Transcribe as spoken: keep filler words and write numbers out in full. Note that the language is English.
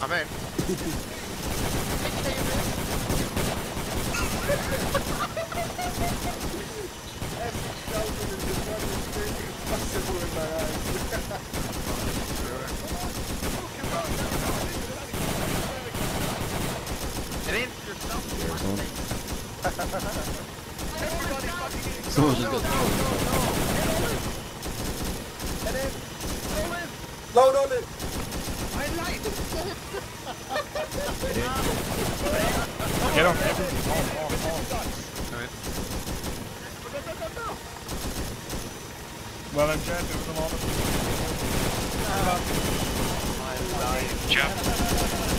I'm in. It ain't yourself. Someone just got Load on it! I like it! Get on everything. On, on, on. Well, I'm trying to do them all. I like it. Jump.